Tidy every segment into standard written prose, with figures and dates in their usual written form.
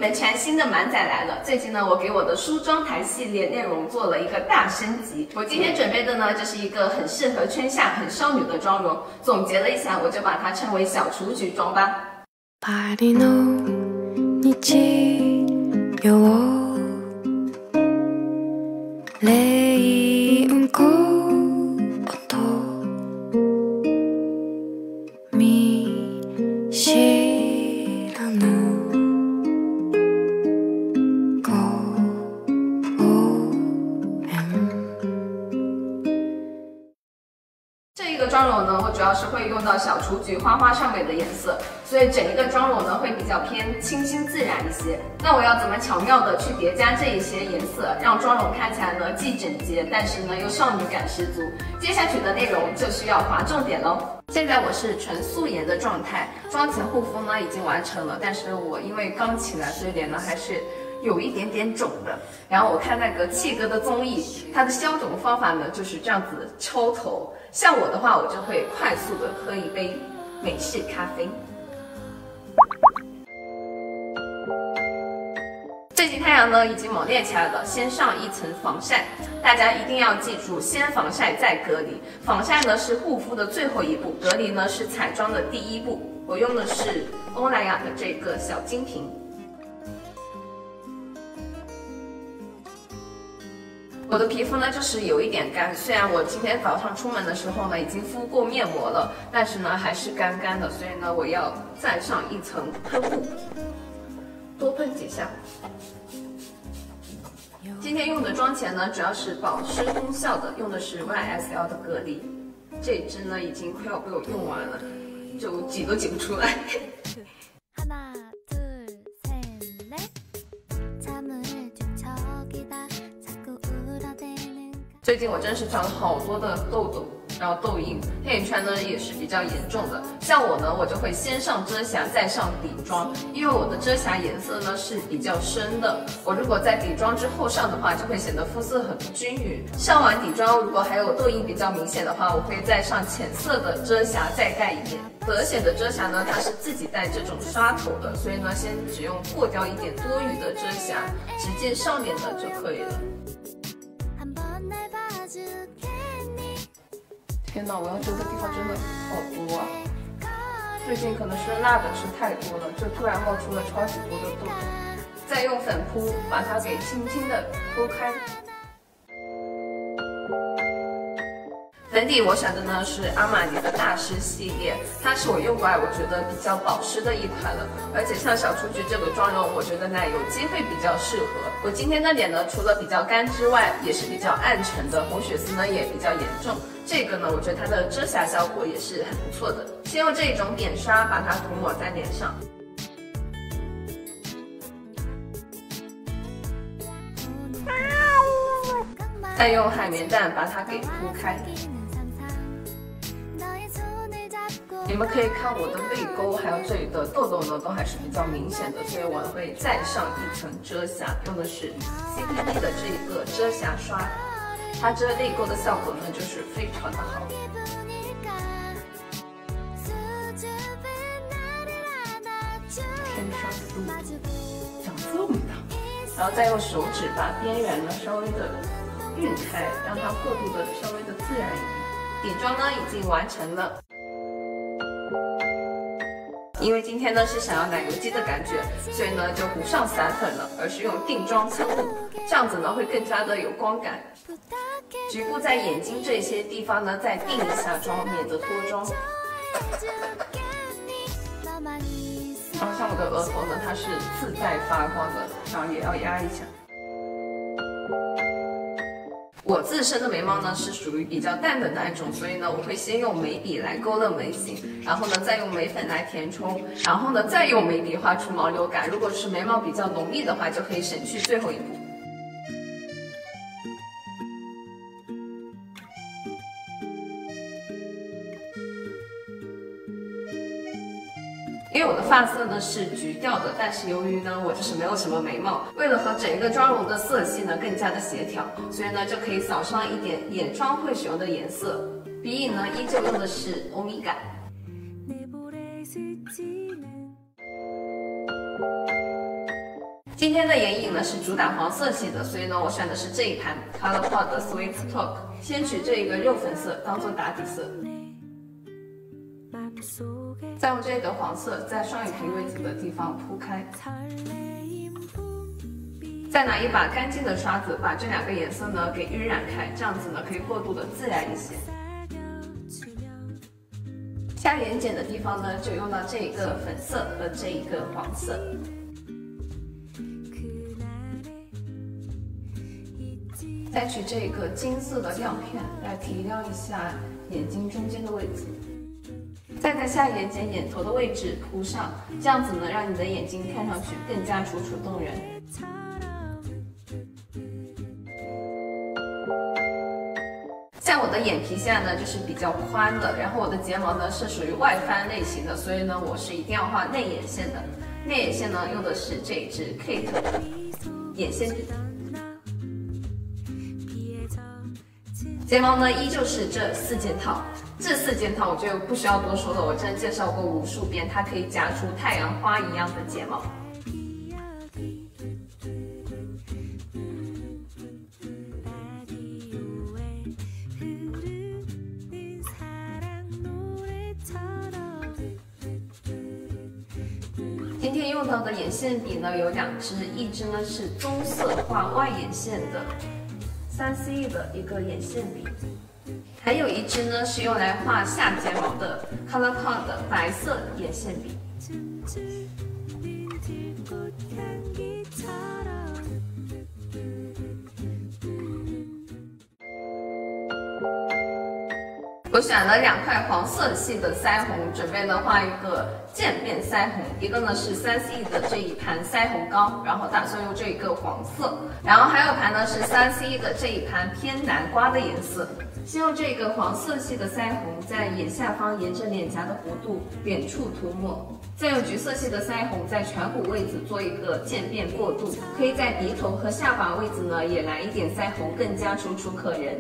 们全新的满载来了。最近呢，我给我的梳妆台系列内容做了一个大升级。我今天准备的呢，就是一个很适合春夏很少女的妆容。总结了一下，我就把它称为小雏菊妆吧。这一个妆容呢，我主要是会用到小雏菊花花上面的颜色，所以整一个妆容呢会比较偏清新自然一些。那我要怎么巧妙的去叠加这一些颜色，让妆容看起来呢既整洁，但是呢又少女感十足？接下去的内容就需要划重点喽。现在我是纯素颜的状态，妆前护肤呢已经完成了，但是我因为刚起来，所以脸呢还是有一点点肿的。然后我看那个契哥的综艺，它的消肿方法呢就是这样子抽头。像我的话，我就会快速的喝一杯美式咖啡。最近太阳呢已经猛烈起来了，先上一层防晒。大家一定要记住，先防晒再隔离。防晒呢是护肤的最后一步，隔离呢是彩妆的第一步。我用的是欧莱雅的这个小金瓶。我的皮肤呢就是有一点干，虽然我今天早上出门的时候呢已经敷过面膜了，但是呢还是干干的，所以呢我要再上一层喷雾，多喷几下。今天用的妆前呢主要是保湿功效的，用的是 YSL 的隔离，这一支呢已经快要被我用完了，就挤都挤不出来。最近我真是长了好多的痘痘，然后痘印，黑眼圈呢也是比较严重的。像我呢，我就会先上遮瑕，再上底妆，因为我的遮瑕颜色呢是比较深的。我如果在底妆之后上的话，就会显得肤色很不均匀。上完底妆，如果还有痘印比较明显的话，我会再上浅色的遮瑕，再盖一点。德显的遮瑕呢，它是自己带这种刷头的，所以呢，先只用过掉一点多余的遮瑕，只见上面的就可以了。天哪，我要遮的地方真的好多啊！最近可能是辣的吃太多了，就突然冒出了超级多的痘痘。再用粉扑把它给轻轻的铺开。粉底我选的呢是阿玛尼的大师系列，它是我用过来我觉得比较保湿的一款了，而且像小雏菊这个妆容，我觉得呢有机会比较适合。我今天的脸呢，除了比较干之外，也是比较暗沉的，红血丝呢也比较严重。这个呢，我觉得它的遮瑕效果也是很不错的。先用这种点刷把它涂抹在脸上。再用海绵蛋把它给铺开。你们可以看我的泪沟，还有这里的痘痘呢，都还是比较明显的，所以我会再上一层遮瑕，用的是 CPD 的这一个遮瑕刷，它遮泪沟的效果呢，就是非常的好。天上的路长这么大，然后再用手指把边缘呢稍微的晕开，让它过渡的稍微的自然一点。底妆呢已经完成了。因为今天呢是想要奶油肌的感觉，所以呢就不上散粉了，而是用定妆喷雾，这样子呢会更加的有光感。局部在眼睛这些地方呢再定一下妆，免得脱妆。然后像我的额头呢，它是自带发光的，然后也要压一下。我自身的眉毛呢是属于比较淡的那一种，所以呢我会先用眉笔来勾勒眉形，然后呢再用眉粉来填充，然后呢再用眉笔画出毛流感。如果是眉毛比较浓密的话，就可以省去最后一步。因为我的发色呢是橘调的，但是由于呢我就是没有什么眉毛，为了和整一个妆容的色系呢更加的协调，所以呢就可以扫上一点眼妆会使用的颜色。鼻影呢依旧用的是欧米伽。 今天的眼影呢是主打黄色系的，所以呢我选的是这一盘 ColourPop 的 Sweet Talk。先取这一个肉粉色当做打底色，再用这个黄色在双眼皮位置的地方铺开，再拿一把干净的刷子把这两个颜色呢给晕染开，这样子呢可以过渡的自然一些。下眼睑的地方呢就用到这一个粉色和这一个黄色。再取这个金色的亮片来提亮一下眼睛中间的位置，再在下眼睑眼头的位置铺上，这样子呢让你的眼睛看上去更加楚楚动人。像我的眼皮现在呢就是比较宽的，然后我的睫毛呢是属于外翻类型的，所以呢我是一定要画内眼线的。内眼线呢用的是这一支 Kate 眼线笔。睫毛呢依旧是这4件套，这4件套我就不需要多说了，我真的介绍过无数遍，它可以夹出太阳花一样的睫毛。今天用到的眼线笔呢有2支，一支呢是棕色画外眼线的3C 的一个眼线笔，还有一支呢是用来画下睫毛的 ColourPop 的白色眼线笔。我选了2块黄色系的腮红，准备呢画一个渐变腮红。一个呢是3C 的这一盘腮红膏，然后打算用这一个黄色，然后还有盘呢是3C 的这一盘偏南瓜的颜色。先用这个黄色系的腮红在眼下方沿着脸颊的弧度远处涂抹，再用橘色系的腮红在颧骨位置做一个渐变过渡，可以在鼻头和下巴位置呢也来一点腮红，更加楚楚可人。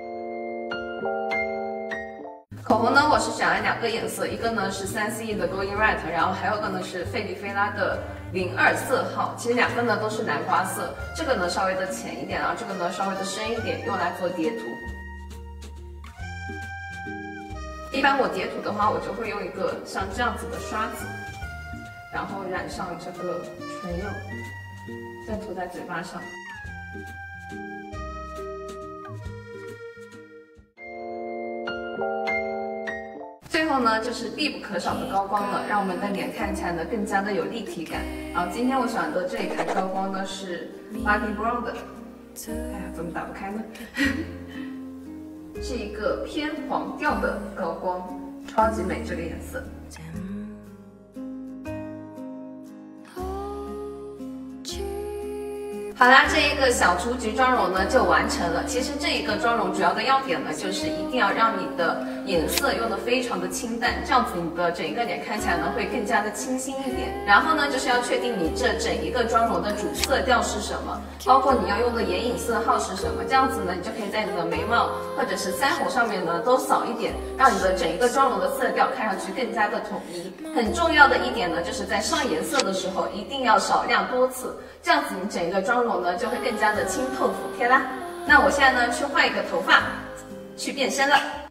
口红呢，我是选了2个颜色，一个呢是3C 的 Going Right， 然后还有个呢是费丽菲拉的02色号。其实2个呢都是南瓜色，这个呢稍微的浅一点，然后这个呢稍微的深一点，用来做叠涂。一般我叠涂的话，我就会用一个像这样子的刷子，然后染上这个唇釉，再涂在嘴巴上。最后呢，就是必不可少的高光了，让我们的脸看起来呢更加的有立体感。然后今天我选的这一盘高光呢是 Bobbi Brown 的，哎呀，怎么打不开呢？是一个偏黄调的高光，超级美这个颜色。好啦，这一个小雏菊妆容呢就完成了。其实这一个妆容主要的要点呢，就是一定要让你的颜色用的非常的清淡，这样子你的整一个脸看起来呢会更加的清新一点。然后呢，就是要确定你这整一个妆容的主色调是什么，包括你要用的眼影色号是什么，这样子呢，你就可以在你的眉毛或者是腮红上面呢都扫一点，让你的整一个妆容的色调看上去更加的统一。很重要的一点呢，就是在上颜色的时候一定要少量多次，这样子你整一个妆容呢就会更加的清透服帖啦。那我现在呢去换一个头发，去变身了。